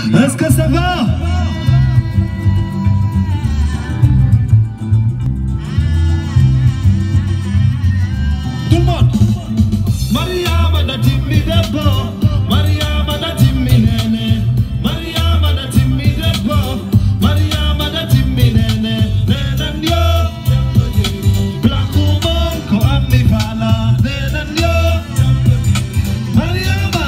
Est-ce que ça va? Tout le monde. Mariama da timmi debbo, Mariama da timmi nene, Mariama da timmi debbo, Mariama da timmi nene, nenen yo. Black woman ko ammi fala, nenen yo. Mariama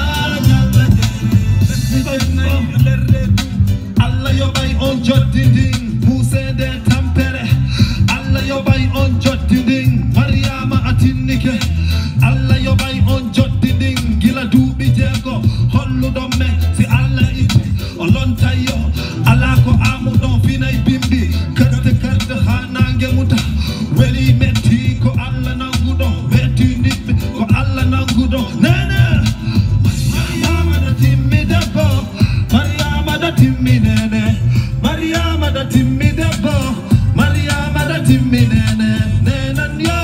Allah yo bay on jottiding, musede tampere. Allah yo bay on jottiding, Mariama atinnike. Allah yo bay on jottiding, gila duuɓi jeego holluɗon men si Allah itti o lonta yo ala ko amuɗon finay bimbi karte karte ha nangue muta weli metti ko Allah nanguɗo wetti ndiɓɓe ko Allah nanguɗo nene Mariama da timmi debbo Mariama da timmi nene Mariama da timmi debbo Mariama da timmi nene nenen yo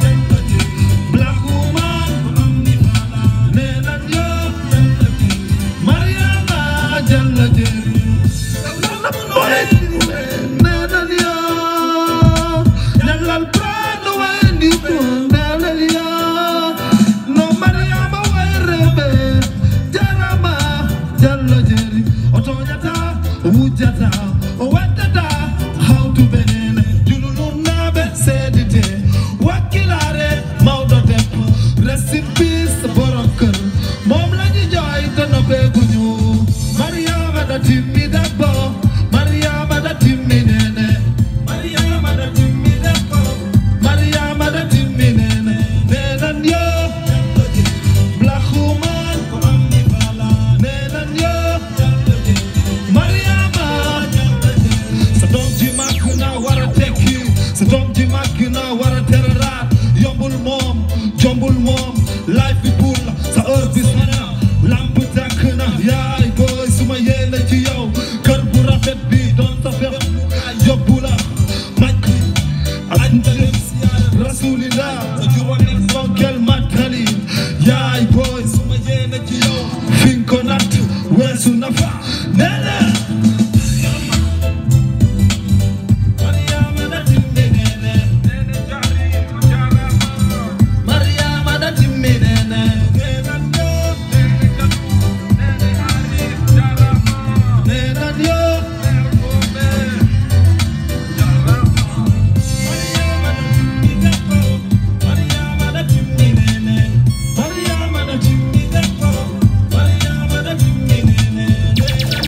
wujata o waddata hawtu benene julunu naɓe seedite wakkilare mawɗo debbo rest in peace borom kër moom lañu jooy to no ɓeeguñu Mariama da timmi debbo Mariama da timmi nene Mariama da timmi debbo Mariama da timmi nene nenen yo black woman ko ammi fala nenen yo sa doom ji màgg na war a teraraat yombul moom life bi buur la sa heure bis na lamp tàkk na yaay booy suma yéene ci yow kër bu rafet bi doon sa fex yóbbu la maj andalim rasulillah sa juróomi fonkel matali yaay booy suma yéene ci yow fin ko natt weesu na fa nene